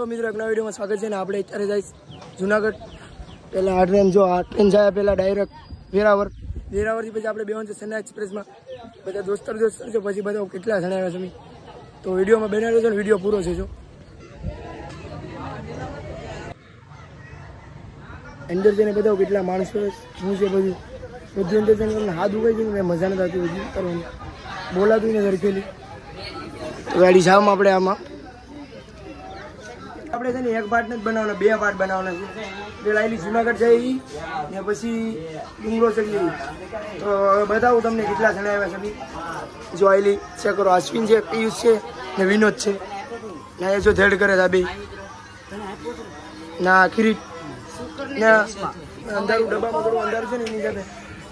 મિત્રો એક નવા વિડીયોમાં સ્વાગત છે ને આપણે અત્યારે જઈશ જુનાગઢ પહેલાં આ ટ્રેન જો આ ટ્રેન જાય પહેલાં ડાયરેક્ટ વેરાવળથી પછી આપણે બેવાનું છે સન્ના એક્સપ્રેસમાં બધા દોસ્તર છે પછી બધા કેટલા જણા આવ્યા છે તો વિડીયોમાં બનાવ્યો છે ને વિડીયો પૂરો છે જો અંદર જઈને બધા કેટલા માણસો શું છે બધું અંદર જઈને તમને હાથ ઉગાઈ છે ને મજા નથી આવતી બધું કરવાની બોલાતું ને સરખેલી ગાડી જામ આપણે આમાં આપણે છે ને એક પાર્ટ નથી બનાવવાના બે પાર્ટ બનાવવાના છે પેલા આવેલી જુનાગઢ જઈ ને પછી ડુંગરો ચડી તો બતાવું તમને કેટલા જણા આવ્યા છે જો આવેલી ચેક કરો અશ્વિન છે પિયુષ છે ને વિનોદ છે ને એ જો ધેડ કરે છે બે ના કિરીટ ને અંધારું ડબ્બામાં થોડું અંધારું છે ને એની સાથે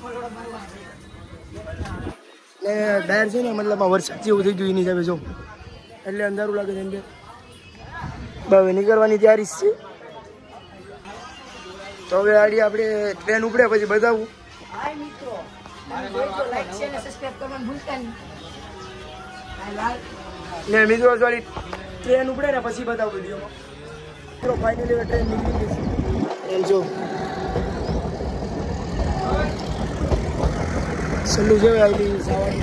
ને ડાયર છે ને મતલબ વરસાદ જેવું થઈ ગયું એની સાથે જો એટલે અંધારું લાગે છે અંદર હવે નીકળવાની તૈયારી છે તો હવે આડી આપણે ટ્રેન ઉપડે પછી બતાવું ને મિત્રો સોરી ટ્રેન ઉપડે ને પછી બતાવું વિડીયોમાં ફાઇનલી ટ્રેન નીકળી ગઈ ટ્રેન જો સલ્લુ જેવી આવેલી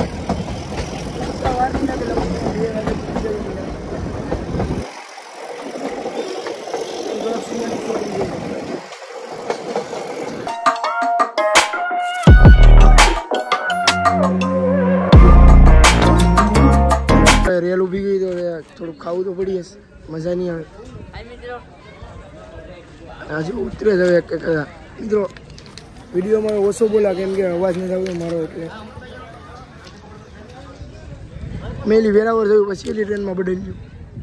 રેલ ઉભી ગઈ તો થોડું ખાવું તો પડી હશે મજા નહીં આવે હજુ ઉતરે જ હવે મિત્રો વિડીયોમાં ઓછો બોલા કેમ કે અવાજ નથી આવતો મારો એટલે મેલી વેરાવળ થયું પછી એલી ટ્રેનમાં બદલી ગયું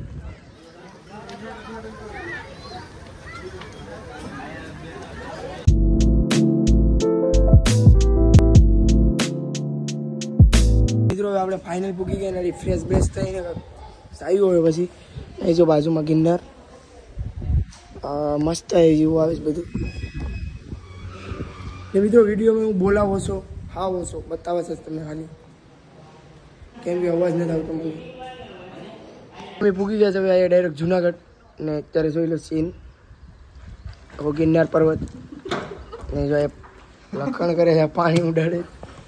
મિત્રો આપણે ફાઇનલ પૂકી ગયા ફ્રેશ બ્રેશ થઈને આવ્યું હોય પછી એ જો બાજુમાં ગિરનાર મસ્ત જેવું આવે છે બધું ને મિત્રો વિડીયોમાં હું બોલાવો છો હાવો છો બતાવે છે તમને ખાલી કેમ કે અવાજ નથી આવતો મને અમે પૂકી ગયા છે હવે અહીંયા ડાયરેક્ટ જુનાગઢ ને અત્યારે જોઈ લો સીન ગિરનાર પર્વત ને જો એ લખણ કરે છે પાણી ઉડાડે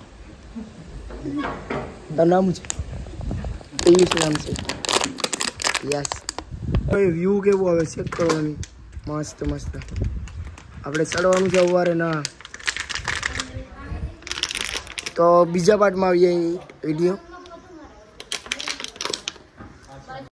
તારું નામ છે પિયુષ નામ છે યસ વ્યૂ કેવું આવે ચેક કરવાની મસ્ત મસ્ત આપણે ચડવાનું છે સવારે ના તો બીજા પાર્ટમાં આવીએ વિડીયો